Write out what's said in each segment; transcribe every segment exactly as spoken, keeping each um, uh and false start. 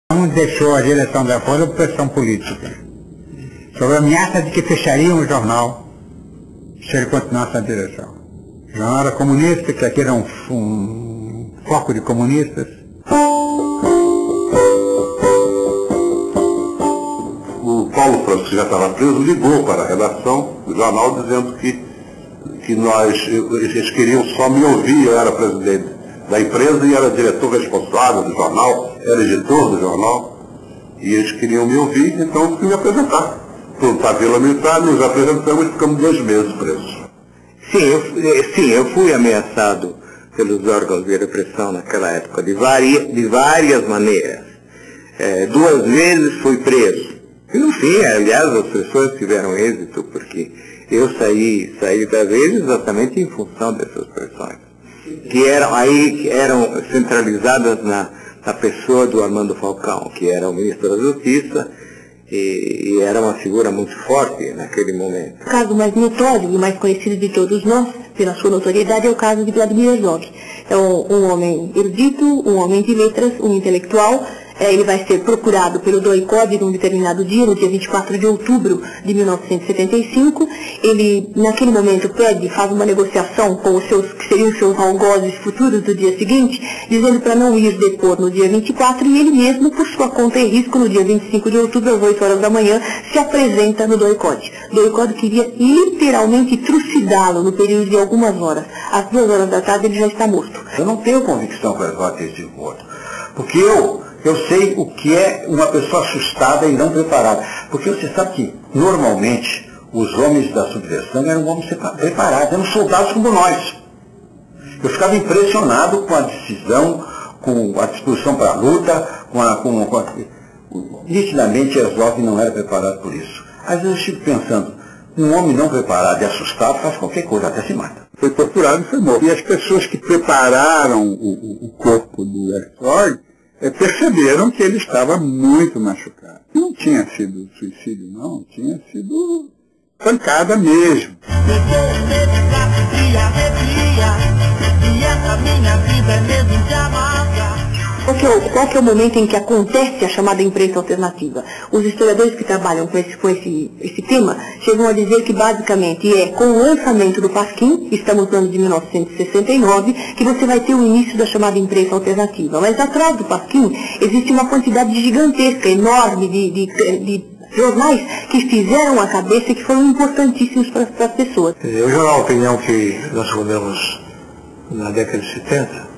Não deixou a direção da Folha por pressão política, sobre a ameaça de que fechariam o jornal se ele continuasse na direção. O jornal era comunista, que aqui era um, um foco de comunistas. O Paulo Franco, que já estava preso, ligou para a redação do jornal dizendo que, que nós, eles queriam só me ouvir. Eu era presidente da empresa e era diretor responsável do jornal, era editor do jornal, e eles queriam me ouvir, então eu fui me apresentar. Fomos para a Vila Militar, nos apresentamos e ficamos dois meses presos. Sim eu, sim, eu fui ameaçado pelos órgãos de repressão naquela época, de, vari, de várias maneiras. É, duas vezes fui preso. E no fim, aliás, as pessoas tiveram êxito, porque eu saí, saí da vez exatamente em função dessas pressões, que eram, aí, que eram centralizadas na, na pessoa do Armando Falcão, que era o ministro da Justiça, e, e era uma figura muito forte naquele momento. O caso mais notório e mais conhecido de todos nós, pela sua notoriedade, é o caso de Vladimir Herzog. É um, um homem erudito, um homem de letras, um intelectual. É, ele vai ser procurado pelo D O I-C O D num determinado dia, no dia vinte e quatro de outubro de mil novecentos e setenta e cinco. Ele, naquele momento, pede, faz uma negociação com os seus, que seriam os seus algozes futuros do dia seguinte, dizendo para não ir depor no dia vinte e quatro, e ele mesmo, por sua conta e risco, no dia vinte e cinco de outubro, às oito horas da manhã, se apresenta no D O I-C O D. O D O I-C O D queria literalmente trucidá-lo no período de algumas horas. Às duas horas da tarde ele já está morto. Eu não tenho convicção que o Herzog tenha sido morto, porque eu... Eu sei o que é uma pessoa assustada e não preparada. Porque você sabe que, normalmente, os homens da subversão eram homens preparados, eram soldados como nós. Eu ficava impressionado com a decisão, com a disposição para a luta, com a... Com, com a... Nitidamente, Herzog não era preparado por isso. Às vezes eu fico pensando, um homem não preparado e assustado faz qualquer coisa, até se mata. Foi torturado e foi morto. E as pessoas que prepararam o, o, o corpo do Herzog É, perceberam que ele estava muito machucado. Não tinha sido suicídio, não, tinha sido pancada mesmo. Qual que, é o, qual que é o momento em que acontece a chamada imprensa alternativa? Os historiadores que trabalham com esse, com esse, esse tema chegam a dizer que basicamente é com o lançamento do Pasquim, estamos no ano de mil novecentos e sessenta e nove, que você vai ter o início da chamada imprensa alternativa. Mas atrás do Pasquim existe uma quantidade gigantesca, enorme de, de, de jornais que fizeram a cabeça e que foram importantíssimos para as pessoas. O jornal Opinião que nós fundamos na década de setenta,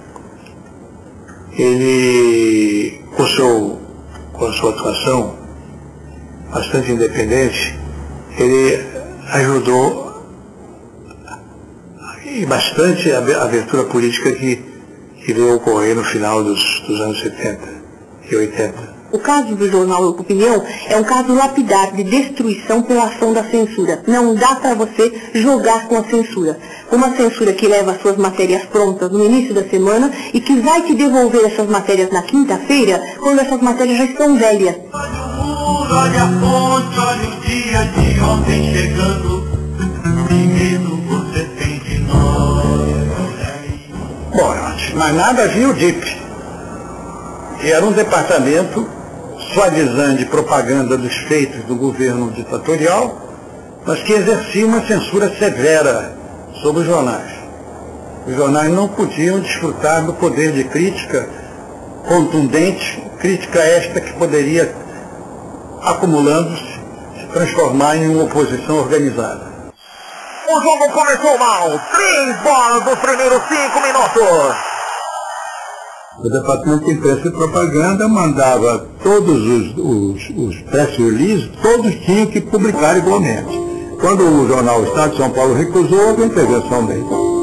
ele, com, seu, com a sua atuação bastante independente, ele ajudou e bastante a abertura política que, que veio ocorrer no final dos, dos anos setenta e oitenta. O caso do jornal Opinião é um caso lapidar de destruição pela ação da censura. Não dá para você jogar com a censura. Uma censura que leva as suas matérias prontas no início da semana e que vai te devolver essas matérias na quinta-feira, quando essas matérias já estão velhas. Olha o muro, olha a ponte, olha o dia de ontem chegando. Que medo você tem de nós? Bom, mas nada havia o D I P, que era um departamento suavizante de propaganda dos feitos do governo ditatorial, mas que exercia uma censura severa sobre os jornais. Os jornais não podiam desfrutar do poder de crítica contundente, crítica esta que poderia, acumulando-se, se transformar em uma oposição organizada. O jogo começou mal. Três bolas dos primeiros cinco minutos. O Departamento de Imprensa e Propaganda mandava todos os, os, os press releases, todos tinham que publicar igualmente. Quando o jornal Estado de São Paulo recusou, houve intervenção dele.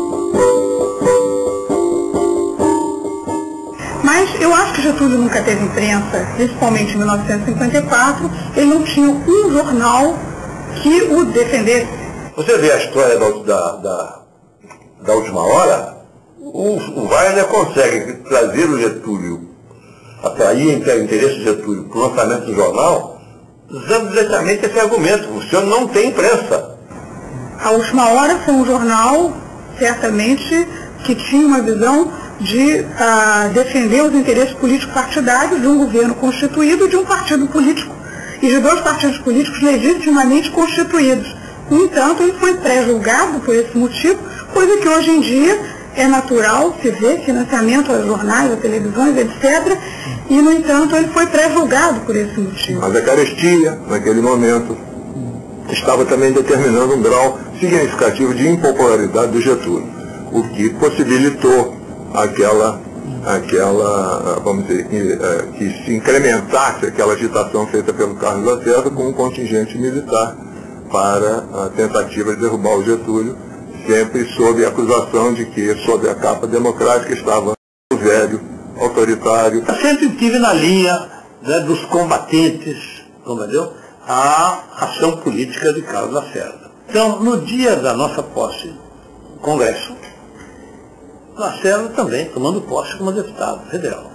Mas eu acho que Getúlio nunca teve imprensa, principalmente em mil novecentos e cinquenta e quatro, ele não tinha um jornal que o defendesse. Você vê a história da, da, da, da última hora, o, o Wagner consegue trazer o Getúlio, atrair o interesse do Getúlio para o lançamento do jornal, usando diretamente esse argumento: o senhor não tem imprensa. A Última Hora foi um jornal, certamente, que tinha uma visão de ah, defender os interesses políticos partidários de um governo constituído, de um partido político e de dois partidos políticos legitimamente constituídos. No entanto, ele foi pré-julgado por esse motivo, coisa que hoje em dia é natural se ver, financiamento a jornais, a televisões, etcétera. E, no entanto, ele foi pré-julgado por esse motivo. Mas a carestia, naquele momento, estava também determinando um grau significativo de impopularidade do Getúlio, o que possibilitou aquela, aquela vamos dizer, que, que se incrementasse aquela agitação feita pelo Carlos Lacerda com um contingente militar para a tentativa de derrubar o Getúlio, sempre sob a acusação de que, sob a capa democrática, estava o velho, autoritário. Eu sempre estive na linha, né, dos combatentes, entendeu? A ação política de Carlos Lacerda. Então, no dia da nossa posse no Congresso, Lacerda também tomando posse como deputado federal.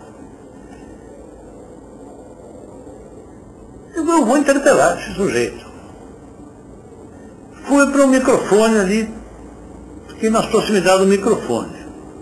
Eu não vou interpelar esse sujeito. Fui para o microfone ali, fiquei nas proximidades do microfone.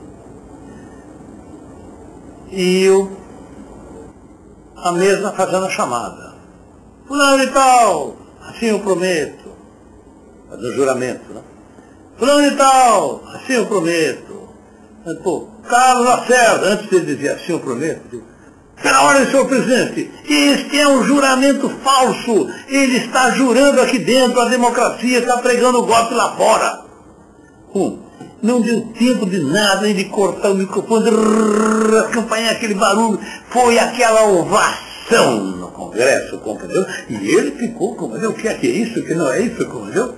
E eu, a mesa fazendo a chamada. Fulano e tal, assim eu prometo. Do juramento, né? Fulano e tal, assim eu prometo. Pô, Carlos Lacerda, antes de ele dizer assim eu prometo, eu digo, pela ordem, senhor presidente, este é um juramento falso. Ele está jurando aqui dentro, a democracia está pregando o golpe lá fora. Hum, não deu tempo de nada, nem de cortar o microfone, de acompanhar aquele barulho. Foi aquela ovação no Congresso, compreendeu? E ele ficou, compreendeu? O que é que é isso, o que não é isso, compreendeu?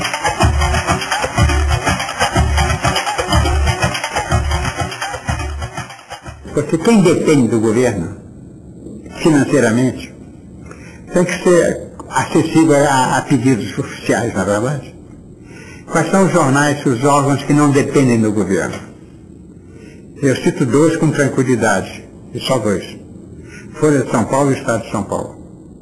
Porque quem depende do governo, financeiramente, tem que ser acessível a, a pedidos oficiais, na verdade. Quais são os jornais, os órgãos que não dependem do governo? Eu cito dois com tranquilidade, e só dois. Folha de São Paulo e Estado de São Paulo.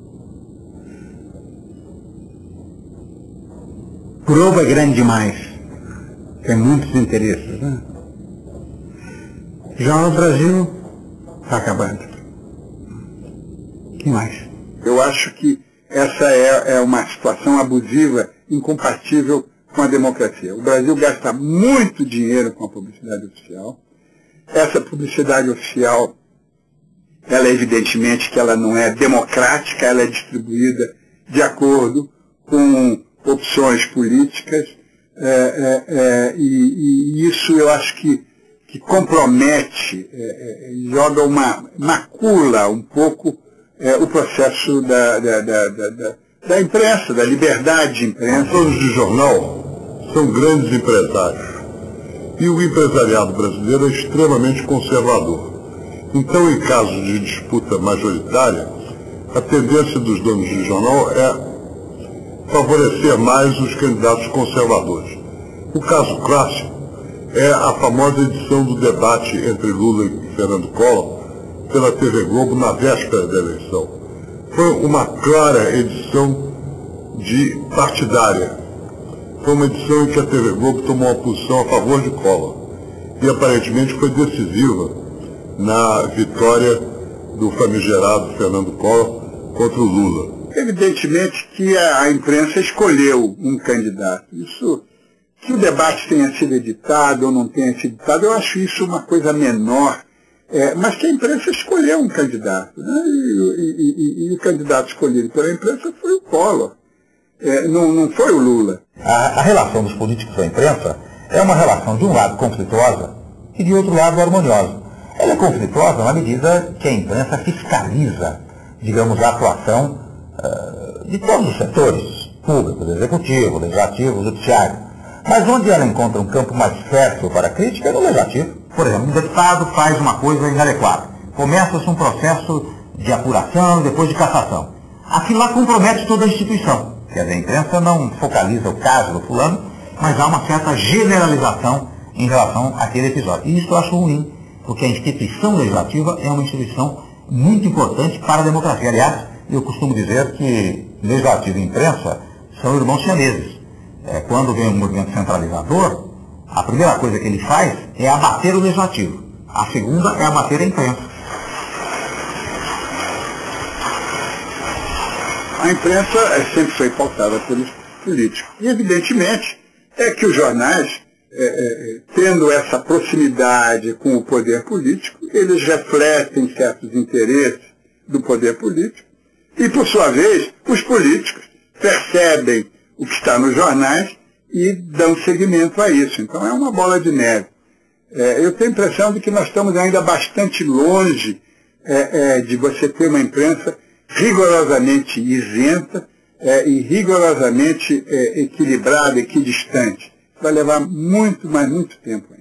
Globo é grande demais. Tem muitos interesses, né? Já o Brasil está acabando. O que mais? Eu acho que essa é, é uma situação abusiva, incompatível com a democracia. O Brasil gasta muito dinheiro com a publicidade oficial. Essa publicidade oficial, ela evidentemente que ela não é democrática, ela é distribuída de acordo com opções políticas, é, é, é, e, e isso eu acho que que compromete, é, é, joga uma, macula um pouco é, o processo da, da, da, da, da imprensa, da liberdade de imprensa. Os donos de jornal são grandes empresários. E o empresariado brasileiro é extremamente conservador. Então, em casos de disputa majoritária, a tendência dos donos de jornal é favorecer mais os candidatos conservadores. O caso clássico é a famosa edição do debate entre Lula e Fernando Collor pela T V Globo na véspera da eleição. Foi uma clara edição de partidária. Foi uma edição em que a T V Globo tomou uma posição a favor de Collor. E aparentemente foi decisiva na vitória do famigerado Fernando Collor contra o Lula. Evidentemente que a, a imprensa escolheu um candidato. Isso... Que o debate tenha sido editado ou não tenha sido editado, eu acho isso uma coisa menor, é, mas que a imprensa escolheu um candidato, né? e, e, e, e o candidato escolhido pela imprensa foi o Collor, é, não, não foi o Lula. A, a relação dos políticos com a imprensa é uma relação de um lado conflituosa e de outro lado harmoniosa. Ela é conflituosa na medida que a imprensa fiscaliza, digamos, a atuação uh, de todos os setores, público, executivo, legislativo, judiciário. Mas onde ela encontra um campo mais fértil para a crítica é no legislativo. Por exemplo, um deputado faz uma coisa inadequada. Começa-se um processo de apuração e depois de cassação. Aquilo lá compromete toda a instituição. Quer dizer, a imprensa não focaliza o caso do fulano, mas há uma certa generalização em relação àquele episódio. E isso eu acho ruim, porque a instituição legislativa é uma instituição muito importante para a democracia. Aliás, eu costumo dizer que legislativo e imprensa são irmãos siameses. É, quando vem um movimento centralizador, a primeira coisa que ele faz é abater o legislativo. A segunda é abater a imprensa. A imprensa sempre foi pautada pelos políticos. E, evidentemente, é que os jornais, é, é, tendo essa proximidade com o poder político, eles refletem certos interesses do poder político. E, por sua vez, os políticos percebem o que está nos jornais e dão seguimento a isso. Então, é uma bola de neve. É, eu tenho a impressão de que nós estamos ainda bastante longe é, é, de você ter uma imprensa rigorosamente isenta é, e rigorosamente é, equilibrada, equidistante. Vai levar muito, mas muito tempo ainda.